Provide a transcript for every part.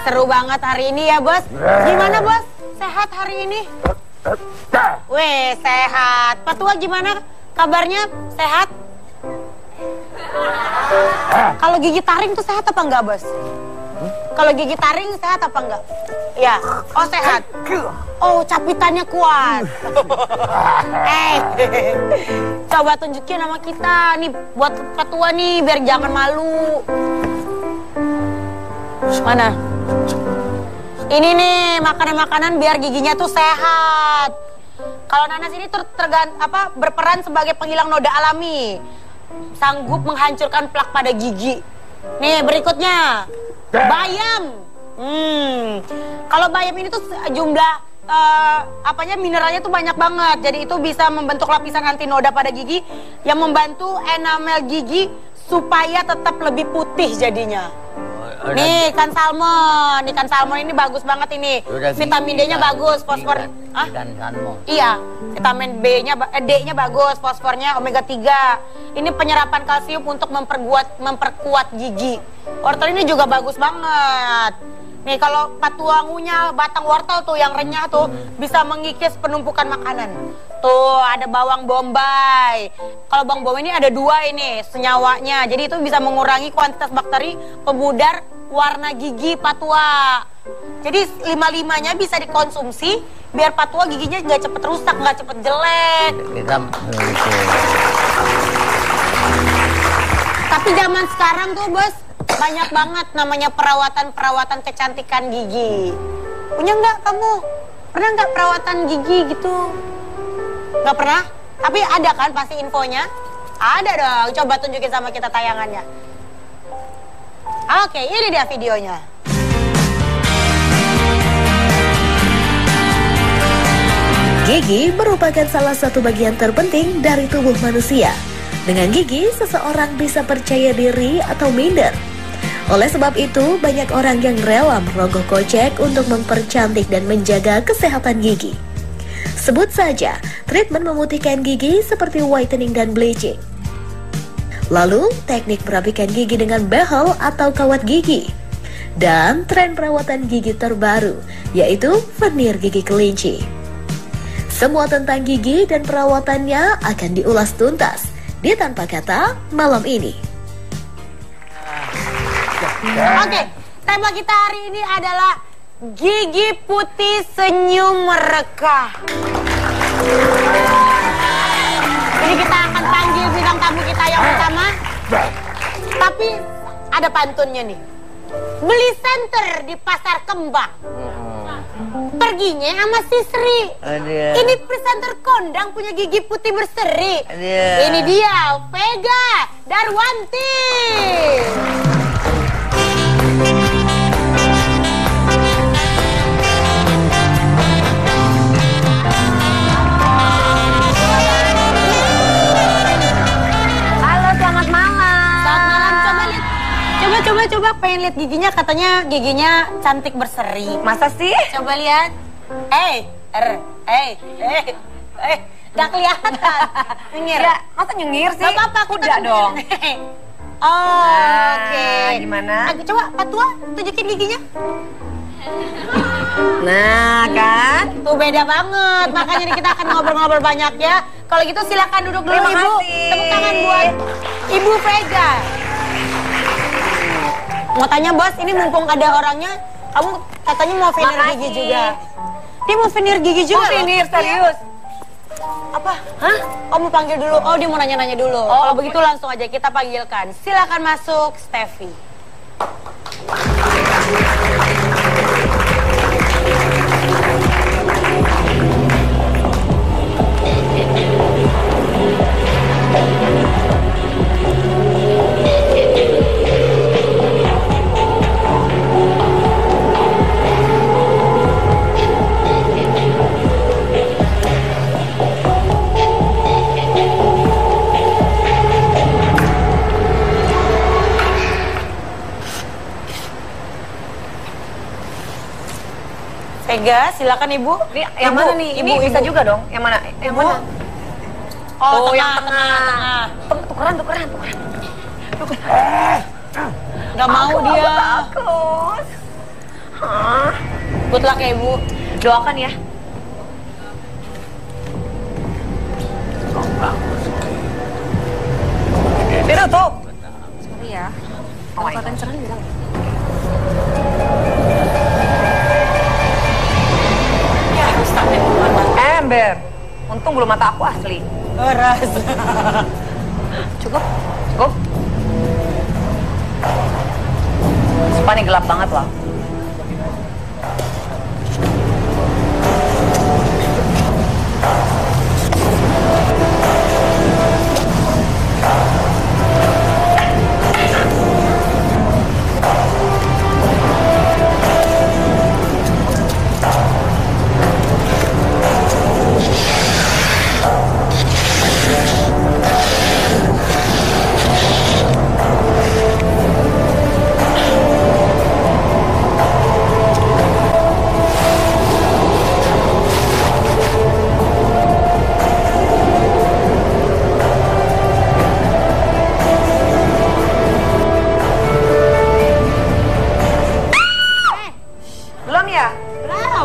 seru banget hari ini ya, Bos. Gimana, Bos? Sehat hari ini? Weh, sehat. Patua gimana kabarnya? Sehat? Kalau gigi taring tuh sehat apa enggak, Bos? Kalau gigi taring sehat apa enggak? Ya. Oh, sehat. Oh, capitannya kuat. Coba tunjukin sama kita nih buat Patua nih biar jangan malu. Mana? Ini nih makanan-makanan biar giginya tuh sehat. Kalau nanas ini tuh berperan sebagai penghilang noda alami, sanggup menghancurkan plak pada gigi. Nih berikutnya bayam. Kalau bayam ini tuh jumlah mineralnya tuh banyak banget. Jadi itu bisa membentuk lapisan anti noda pada gigi yang membantu enamel gigi supaya tetap lebih putih jadinya. Nih ikan salmon ini bagus banget ini. Vitamin D-nya bagus, fosfor. Ikan salmon. Iya, vitamin D-nya bagus, fosfornya omega 3. Ini penyerapan kalsium untuk memperkuat gigi. Wortel ini juga bagus banget. Nih kalau Patua ngunyah batang wortel tuh yang renyah tuh bisa mengikis penumpukan makanan. Tuh ada bawang bombay. Kalau bawang bombay ini ada 2 ini senyawanya. Jadi itu bisa mengurangi kuantitas bakteri pemudar warna gigi Patua. Jadi 5-5-nya bisa dikonsumsi biar Patua giginya nggak cepet rusak, nggak cepet jelek. Tapi zaman sekarang tuh, Bos, banyak banget namanya perawatan kecantikan gigi. Punya nggak kamu? Pernah nggak perawatan gigi gitu? Nggak pernah? Tapi ada kan pasti infonya? Ada dong, coba tunjukin sama kita tayangannya. Oke, ini dia videonya. Gigi merupakan salah satu bagian terpenting dari tubuh manusia. Dengan gigi, seseorang bisa percaya diri atau minder. Oleh sebab itu, banyak orang yang rela merogoh kocek untuk mempercantik dan menjaga kesehatan gigi. Sebut saja, treatment memutihkan gigi seperti whitening dan bleaching. Lalu, teknik merapikan gigi dengan behel atau kawat gigi. Dan tren perawatan gigi terbaru, yaitu veneer gigi kelinci. Semua tentang gigi dan perawatannya akan diulas tuntas di Tanpa Kata malam ini. Oke, tema kita hari ini adalah gigi putih senyum mereka. Jadi kita akan panggil bintang tamu kita yang pertama. Tapi ada pantunnya nih. Beli senter di pasar kembang. Perginya sama si Sri. Ini presenter kondang punya gigi putih berseri. Ini dia, Vega Darwanti. Coba pengen lihat giginya, katanya giginya cantik berseri. Masa sih? Coba lihat. Gak kelihatan. Nyengir. Ya, masa nyengir sih? Gak apa-apa, kuda dong. Oke. Gimana? Coba Patua tunjukin giginya. Nah, kan? Tuh beda banget. Makanya kita akan ngobrol-ngobrol banyak ya. Kalau gitu silakan duduk dulu, Terima Ibu. kasih. Tepuk tangan buat Ibu Vega. Mau tanya, Bos, ini mumpung ada orangnya, kamu katanya mau veneer gigi juga. Dia mau veneer gigi juga. Oh, veneer, serius? Apa? Hah? Oh, mau panggil dulu. Oh, dia mau nanya-nanya dulu. Kalau begitu langsung aja kita panggilkan. Silakan masuk, Steffi. Vega, silakan Ibu. Yang mana nih? Ibu bisa juga dong. Yang mana? Yang mana? Oh, yang tengah. Tukeran. Gak mau dia. Takut. Good luck ya Ibu. Doakan ya. Ditutup. Sorry ya. Oh my Kalau God. kencengan bilang. Ya, Ustaz yang Ember. Untung belum mata aku asli. Keras. Cukup? Cukup? Sumpah nih gelap banget loh. Belum ya? Belum.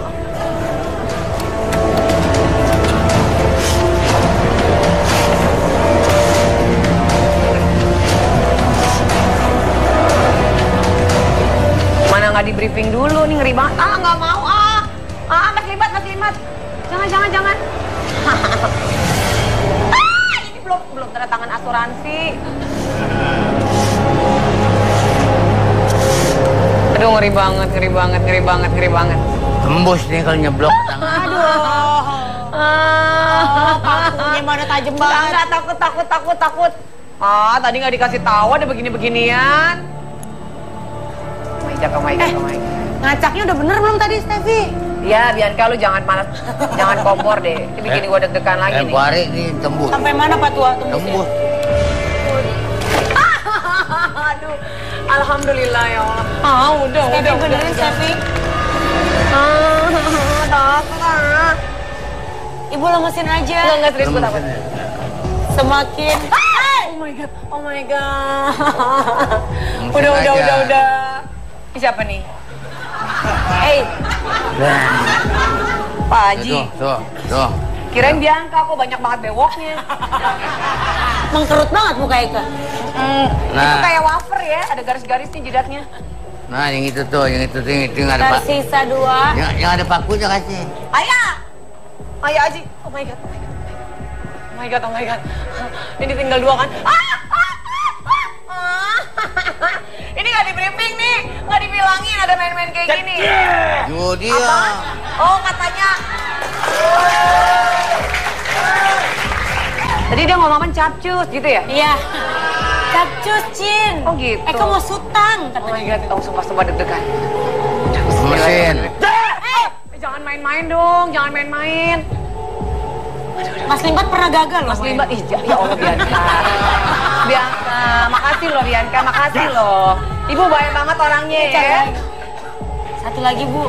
Mana nggak di briefing dulu nih, ngeri banget. Ah, nggak mau ah. Ah, Mas Limat, Mas Limat. Jangan. Ah, ini belum tanda tangan asuransi. Aduh, ngeri banget. Tembus nih kalau nyeblok tangan. Aduh. Pakunya mana tajam banget. Enggak, takut. Ah, tadi nggak dikasih tahu ada begini-beginian. Oh my God. Ngacaknya udah bener belum tadi, Steffi? Ya, Bianca lu jangan kompor deh. Ini bikin gua deg-degan lagi nih. Hari ini tembus. Sampai mana Pak Tua tembusnya? Tembus. Aduh, alhamdulillah ya Allah. Udah. Benerin, Steffi. Takut. Ibu lemesin aja. Enggak serius gue takut. Semakin... Oh my God. Udah. Ini siapa nih? Hey, Pak Haji. Tuh. Kirain Bianca kok banyak banget bewoknya. Mengkerut banget muka Eka. Itu kayak wafer ya, ada garis-garisnya jidatnya. Nah, yang itu nggak ada pak. Tersisa 2. Yang ada pakunya kasih. Ayah Haji. Oh my God. Ini tinggal 2 kan? Ini nggak di briefing nih, nggak dibilangin ada main-main kayak gini. Yo dia. Oh, katanya. Tadi dia ngomong capcus gitu ya? Iya. Capcus, Cin. Oh gitu. Eka mau sutang. Oh my God, sumpah deg-degan. Mesin. Jangan main-main dong, jangan main-main. Mas Limbat pernah gagal loh. Mas Limbat, ya Allah Bianca. Bianca, makasih loh Bianca, makasih loh. Ibu baik banget orangnya ya. Satu lagi, Bu.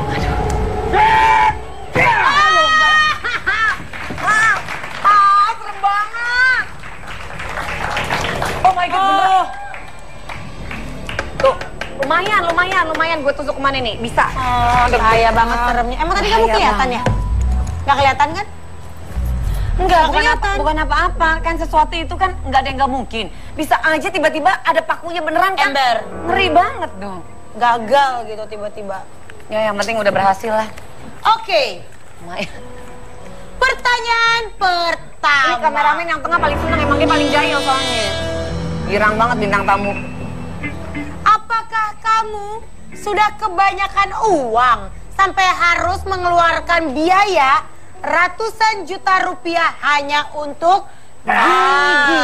Serem banget. Oh my God, bener. Tuh, lumayan. Gue tusuk kemana nih? Bisa. Bahaya banget seremnya. Emang tadi kamu Bahaya kelihatan ya? Nggak kelihatan kan? Enggak, kelihatan. bukan apa-apa. Kan sesuatu itu kan nggak ada yang nggak mungkin. Bisa aja tiba-tiba ada pakunya beneran kan? Ember. Ngeri banget dong. Gagal gitu tiba-tiba. Ya, yang penting udah berhasil lah. Oke. Lumayan. Pertanyaan pertama. Ini kameramen yang tengah paling seneng, emang dia paling jahil soalnya. Girang banget bintang tamu. Apakah kamu sudah kebanyakan uang sampai harus mengeluarkan biaya ratusan juta rupiah hanya untuk gigi?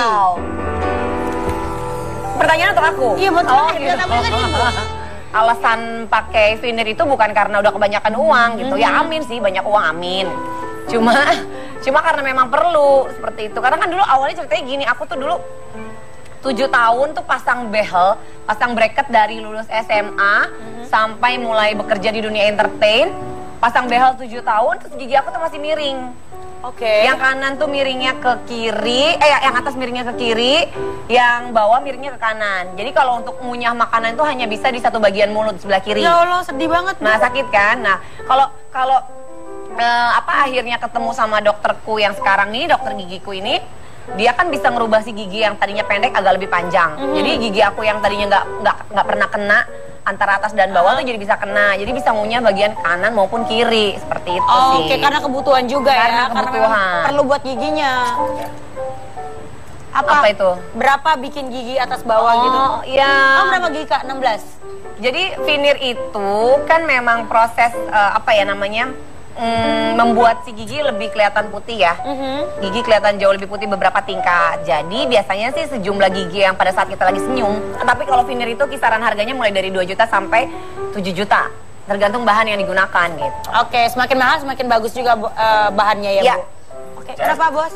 Pertanyaan untuk aku? Iya betul. Oh, Biar tamu kan ibu. Alasan pakai veneer itu bukan karena udah kebanyakan uang gitu. Ya amin sih, banyak uang amin. Cuma karena memang perlu seperti itu. Karena kan dulu awalnya ceritanya gini, aku tuh dulu 7 tahun tuh pasang behel, pasang bracket dari lulus SMA sampai mulai bekerja di dunia entertain. Pasang behel 7 tahun, terus gigi aku tuh masih miring. Oke. Yang kanan tuh miringnya ke kiri, yang atas miringnya ke kiri, yang bawah miringnya ke kanan. Jadi kalau untuk ngunyah makanan itu hanya bisa di satu bagian mulut sebelah kiri. Ya Allah, sedih banget. Nah, sakit kan? Nah, kalau akhirnya ketemu sama dokterku yang sekarang nih, dokter gigiku ini, dia kan bisa ngerubah si gigi yang tadinya pendek agak lebih panjang. Jadi gigi aku yang tadinya nggak pernah kena antara atas dan bawah tuh jadi bisa kena. Jadi bisa ngunyah bagian kanan maupun kiri seperti itu sih. Oke, karena kebutuhan juga Karena ya. Karena kebutuhan. memang perlu buat giginya. Apa itu? Berapa bikin gigi atas bawah gitu? Iya. Oh, berapa gigi Kak? 16? Jadi veneer itu kan memang proses membuat si gigi lebih kelihatan putih ya. Gigi kelihatan jauh lebih putih beberapa tingkat. Jadi biasanya sih sejumlah gigi yang pada saat kita lagi senyum. Tapi kalau veneer itu kisaran harganya mulai dari 2 juta sampai 7 juta. Tergantung bahan yang digunakan gitu. Oke, semakin mahal semakin bagus juga bahannya ya, Ya. Bu? Oke, berapa Bos?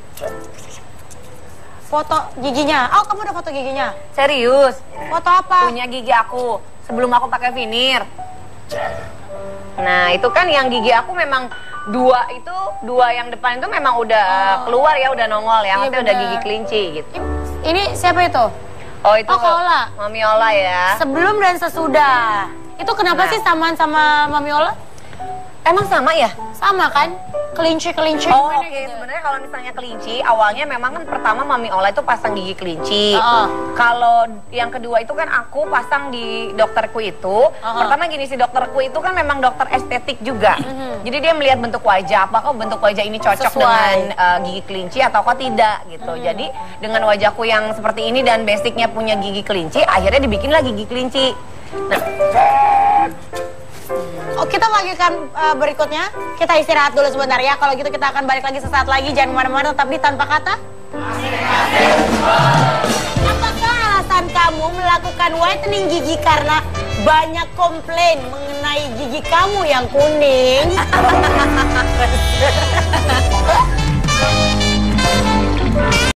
Foto giginya. Oh, kamu udah foto giginya? Serius? Foto apa? Punya gigi aku sebelum aku pakai veneer. Nah, itu kan yang gigi aku memang dua yang depan itu memang udah keluar ya, udah nongol ya. Maksudnya udah gigi kelinci gitu. Ini siapa itu? Oh, itu Kak Ola. Mami Ola ya. Sebelum dan sesudah. Itu kenapa sih samaan sama Mami Ola? Emang sama ya? Sama kan? Kelinci-kelinci. Oh, oke. Sebenarnya kalau misalnya kelinci, awalnya memang kan pertama Mami Ola itu pasang gigi kelinci. Kalau yang kedua itu kan aku pasang di dokterku itu. Pertama gini, si dokterku itu kan memang dokter estetik juga. Jadi dia melihat bentuk wajah, apakah bentuk wajah ini cocok dengan gigi kelinci ataukah tidak gitu. Jadi dengan wajahku yang seperti ini dan basicnya punya gigi kelinci, akhirnya dibikinlah gigi kelinci. Nah, Oh, kita lanjutkan berikutnya. Kita istirahat dulu sebentar ya. Kalau gitu kita akan balik lagi sesaat lagi. Jangan kemana-mana, tetap di Tanpa Kata. Apakah alasan kamu melakukan whitening gigi karena banyak komplain mengenai gigi kamu yang kuning?